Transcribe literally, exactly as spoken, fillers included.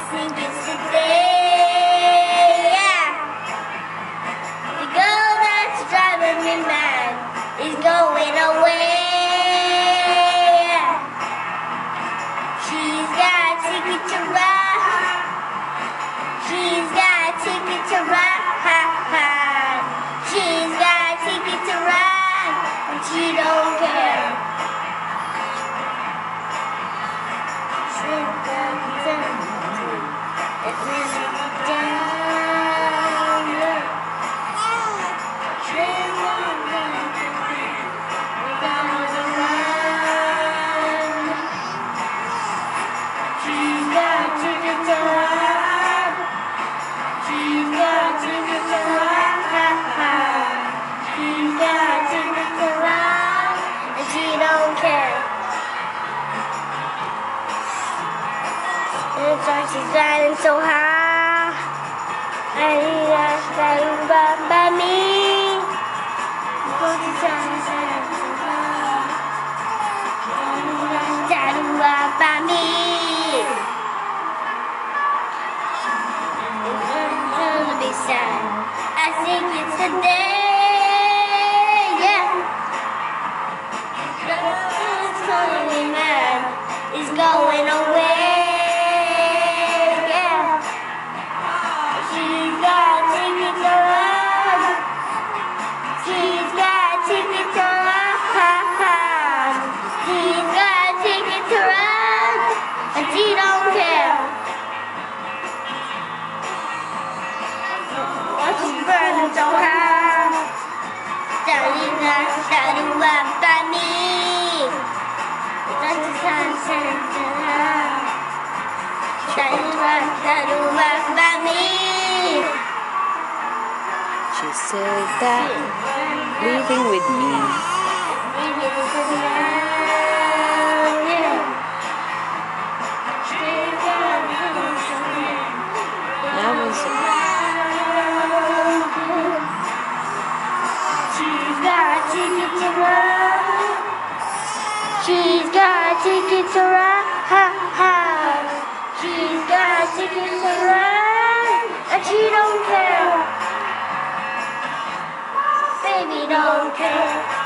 think it's today, yeah. The girl that's driving me mad is going away, yeah. She's got a ticket to ride. She's got a ticket to ride. She's got a ticket to ride, and she don't care. She's got a ticket down, yeah. She's got a ticket down the line. She's got a ticket to ride. She's got a ticket to ride. She's got a ticket to ride, and she don't care. It's like she's riding so high, and he's riding by, by me. Because she's riding so high, riding by, by me. It's gonna be sad. I think it's the day, yeah. It's gonna be mad. It's going away. She don't care. She's burning so high. Daddy, daddy, daddy, what by me? That's the sunset tonight. Daddy, daddy, what by me? She said that leaving with me. That was She's got a ticket to ride. She's got a ticket to ride. She's got a ticket to ride, and she don't care. Baby don't care.